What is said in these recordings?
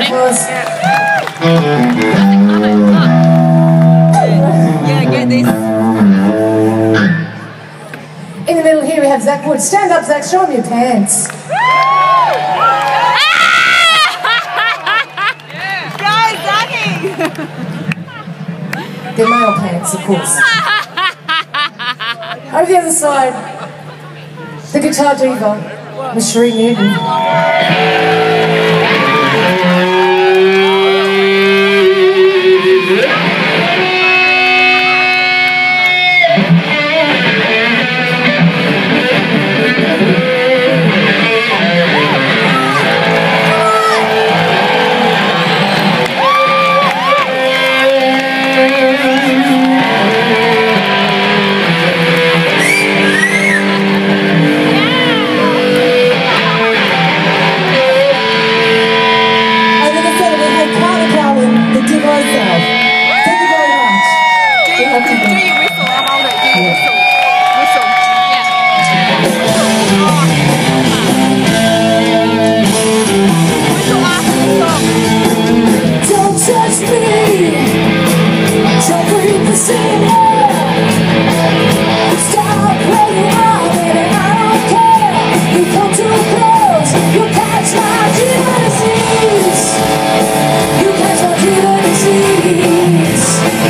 of applause. Yeah, get this. In the middle here we have Zach Wood. Stand up, Zach, show him your pants. Go, Zachy! They're male pants, of course. Over the other side, the guitar diva, Miss Sheree Newton. Do your whistle, I'll hold it. Do your whistle. Whistle. Yeah. Whistle after the song. Don't touch me, don't breathe the same air. Stop playing out, baby, I don't care. You come too close, you catch my demon disease. You catch my demon disease.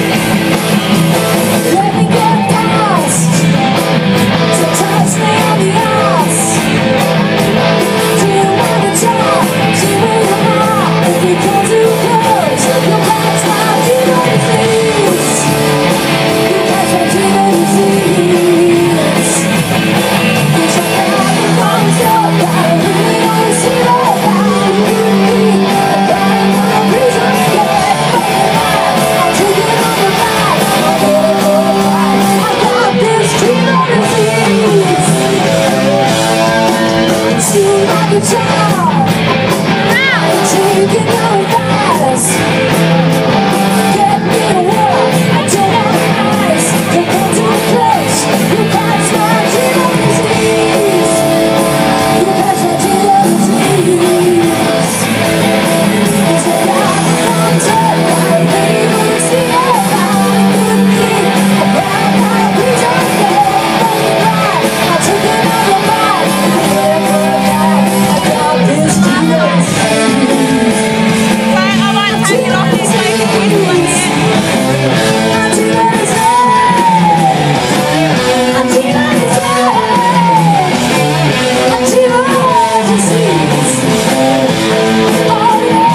Let me get past, so touch me on the ass. Do you wanna talk? See where you are. If you come too close, you'll catch my demon disease. You catch my demon disease. You check out the bones up, I really wanna see all about you. I got no reason to get back. I'll take it on the back. I'll get it all right. I got this demon disease. See my guitar, taking no advice. Get me to work, I don't want ice. Don't come too close, you catch my demon disease. You catch my demon disease. You take out the contact, I really wanna see all about it. Good thing, about my reason, get right. I'll take another bite, I'll get it all right. I got this demon disease. Wait, I might take it off this way to whistle again. My demon disease. My demon disease. My demon disease. Oh yeah.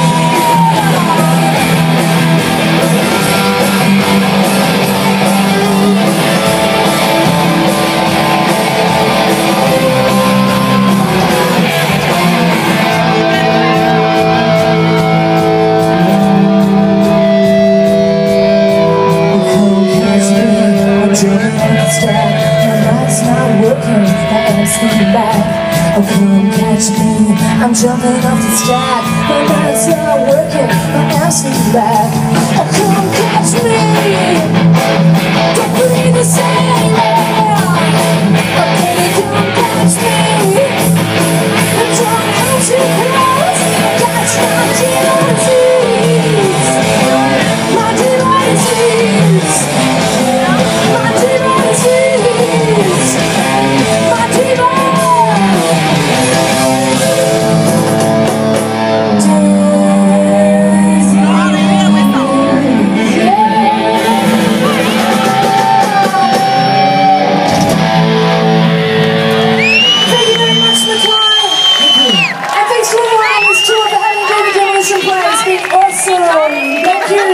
Oh, come catch me, I'm jumping off the stack. My mind's not working, my ass is back. Oh, come catch me, don't breathe the same air. Okay, come catch me, don't come too close. Catch my demon disease. My demon disease. My demon disease. My demon.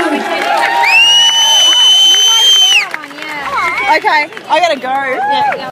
Okay, I gotta go. Yeah.